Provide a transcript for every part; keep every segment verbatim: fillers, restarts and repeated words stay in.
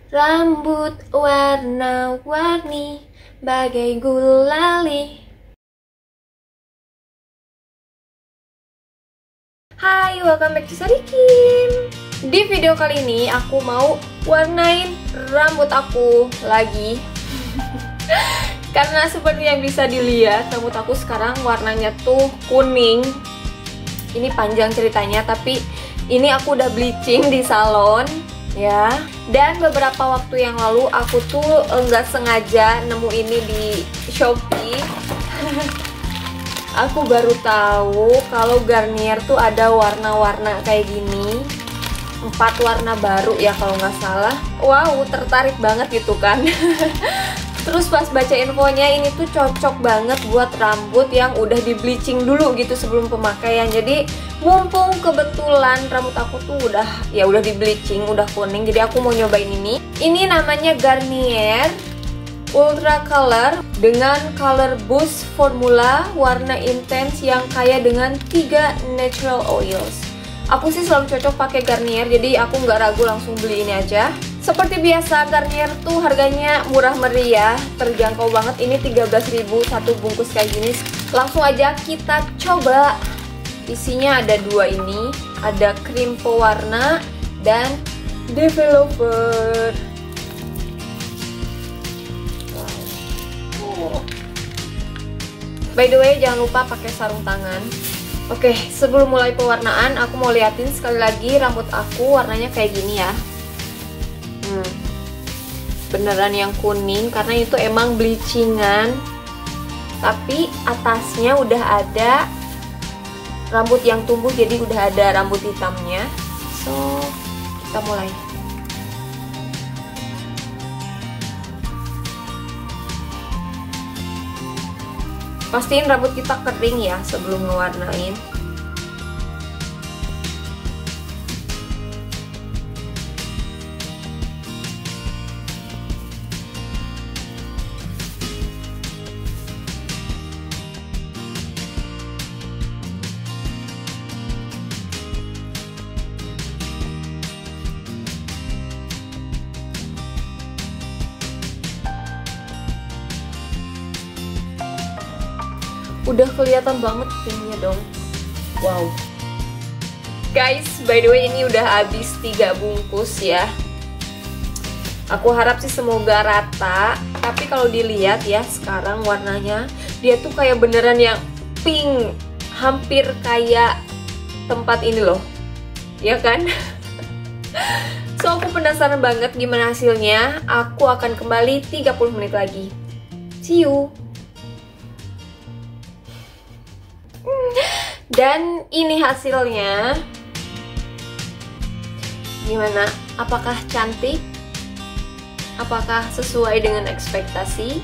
Rambut warna-warni bagai gulali. Hai, welcome back to Sarikin. Di video kali ini aku mau warnain rambut aku lagi. Karena seperti yang bisa dilihat, rambut aku sekarang warnanya tuh kuning. Ini panjang ceritanya, tapi ini aku udah bleaching di salon ya. Dan beberapa waktu yang lalu aku tuh enggak sengaja nemu ini di Shopee. Aku baru tahu kalau Garnier tuh ada warna-warna kayak gini, empat warna baru ya kalau nggak salah. Wow, tertarik banget gitu kan. Terus pas baca infonya, ini tuh cocok banget buat rambut yang udah di bleaching dulu gitu sebelum pemakaian. Jadi mumpung kebetulan rambut aku tuh udah ya udah di bleaching, udah kuning, jadi aku mau nyobain ini. Ini namanya Garnier Ultra Color dengan Color Boost formula warna intens yang kaya dengan tiga natural oils. Aku sih selalu cocok pakai Garnier, jadi aku nggak ragu langsung beli ini aja. Seperti biasa, Garnier tuh harganya murah meriah, terjangkau banget. Ini tiga belas ribu satu bungkus kayak gini. Langsung aja kita coba. Isinya ada dua ini, ada krim pewarna dan developer. Wow. By the way, jangan lupa pakai sarung tangan. Oke, sebelum mulai pewarnaan, aku mau liatin sekali lagi rambut aku warnanya kayak gini ya. Hmm, beneran yang kuning karena itu emang bleachingan, tapi atasnya udah ada rambut yang tumbuh, jadi udah ada rambut hitamnya. So, kita mulai. Pastiin rambut kita kering ya sebelum ngewarnain. Udah kelihatan banget pinknya dong. Wow. Guys, by the way ini udah habis tiga bungkus ya. Aku harap sih semoga rata. Tapi kalau dilihat ya sekarang warnanya, dia tuh kayak beneran yang pink, hampir kayak tempat ini loh, ya kan? So aku penasaran banget gimana hasilnya. Aku akan kembali tiga puluh menit lagi. See you. Dan ini hasilnya. Gimana? Apakah cantik? Apakah sesuai dengan ekspektasi?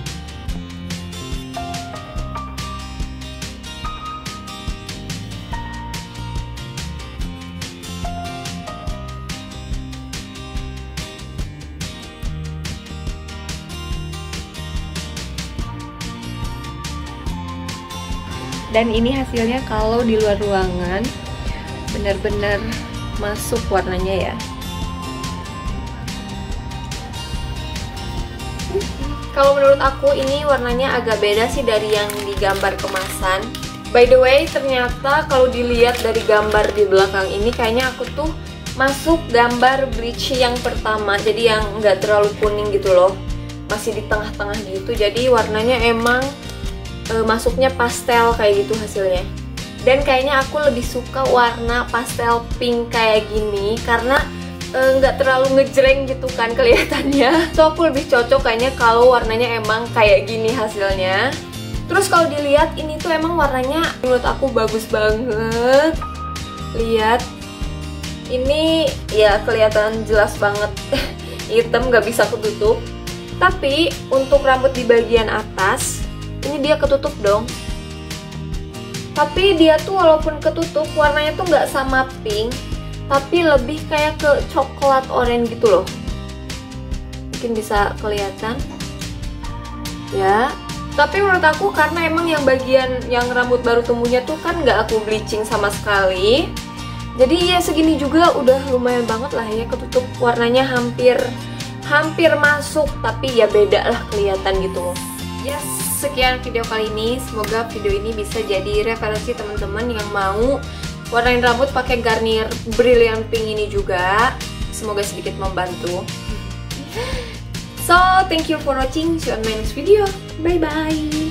Dan ini hasilnya kalau di luar ruangan benar-benar masuk warnanya ya. Kalau menurut aku ini warnanya agak beda sih dari yang di gambar kemasan. By the way, ternyata kalau dilihat dari gambar di belakang ini, kayaknya aku tuh masuk gambar bleach yang pertama. Jadi yang nggak terlalu kuning gitu loh, masih di tengah-tengah gitu. Jadi warnanya emang E, masuknya pastel kayak gitu hasilnya. Dan kayaknya aku lebih suka warna pastel pink kayak gini karena nggak e, terlalu ngejreng gitu kan kelihatannya. So aku lebih cocok kayaknya kalau warnanya emang kayak gini hasilnya. Terus kalau dilihat ini tuh emang warnanya menurut aku bagus banget. Lihat, ini ya kelihatan jelas banget hitam, nggak bisa ketutup. Tapi untuk rambut di bagian atas ini dia ketutup dong. Tapi dia tuh walaupun ketutup, warnanya tuh nggak sama pink, tapi lebih kayak ke coklat orange gitu loh. Mungkin bisa kelihatan ya. Tapi menurut aku karena emang yang bagian yang rambut baru tumbuhnya tuh kan nggak aku bleaching sama sekali, jadi ya segini juga udah lumayan banget lah ya ketutup. Warnanya hampir hampir masuk, tapi ya beda lah kelihatan gitu. Yes, sekian video kali ini. Semoga video ini bisa jadi referensi teman-teman yang mau warnain rambut pakai Garnier Brilliant Pink ini juga. Semoga sedikit membantu. So, thank you for watching. See you on my next video. Bye bye.